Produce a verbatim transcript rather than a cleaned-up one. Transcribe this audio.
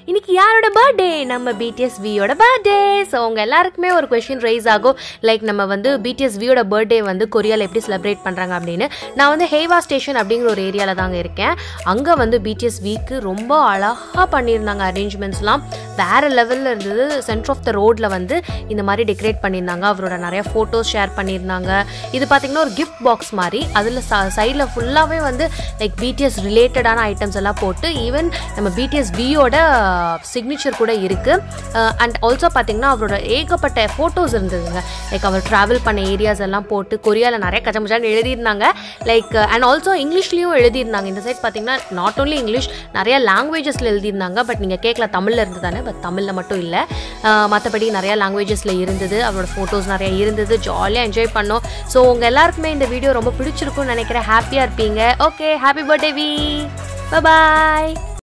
இன்னைக்கு யாரோட பர்த்டே? நம்ம B T S V யோட பர்த்டே. ஸோ உங்க எல்லாருக்குமே ஒரு கொஸ்டின் ரைஸ் ஆகும், லைக் நம்ம வந்து B T S V யோட பர்த்டே வந்து கொரியாவில் எப்படி செலிப்ரேட் பண்ணுறாங்க அப்படின்னு. நான் வந்து ஹேவா ஸ்டேஷன் அப்படிங்கிற ஒரு ஏரியாவில் தாங்க இருக்கேன். அங்கே வந்து B T S Vக்கு ரொம்ப அழகாக பண்ணியிருந்தாங்க. அரேஞ்ச்மெண்ட்ஸ்லாம் வேறு லெவலில் இருந்தது. சென்டர் ஆஃப் த ரோடில் வந்து இந்த மாதிரி டெக்கரேட் பண்ணியிருந்தாங்க. அவரோட நிறைய ஃபோட்டோஸ் ஷேர் பண்ணியிருந்தாங்க. இது பார்த்திங்கன்னா ஒரு கிஃப்ட் பாக்ஸ் மாதிரி, அதில் சைடில் ஃபுல்லாகவே வந்து லைக் B T S ரிலேட்டடான ஐட்டம்ஸ் எல்லாம் போட்டு, ஈவன் நம்ம B T S V யோட சிக்னேச்சர் கூட இருக்குது. அண்ட் ஆல்சோ பார்த்திங்கன்னா அவரோட ஏகப்பட்ட ஃபோட்டோஸ் இருந்ததுங்க. லைக் அவர் ட்ராவல் பண்ண ஏரியாஸ் எல்லாம் போட்டு கொரியாவில் நிறைய கச்சமச்சான்னு எழுதியிருந்தாங்க. லைக் அண்ட் ஆல்சோ இங்கிலீஷ்லேயும் எழுதியிருந்தாங்க. இந்த சைட் பார்த்திங்கன்னா நாட் ஓன்லி இங்கிலீஷ், நிறைய லாங்குவேஜஸில் எழுதியிருந்தாங்க. பட் நீங்கள் கேட்கல தமிழில் இருந்து தானே, பட் தமிழில் மட்டும் இல்லை, மற்றபடி நிறையா லாங்குவேஜஸில் இருந்தது. அவரோட ஃபோட்டோஸ் நிறையா இருந்தது. ஜாலியாக என்ஜாய் பண்ணோம். ஸோ உங்கள் எல்லாருக்குமே இந்த வீடியோ ரொம்ப பிடிச்சிருக்கும்னு நினைக்கிறேன். ஹாப்பியாக இருப்பீங்க. Okay, happy birthday V. பாய்.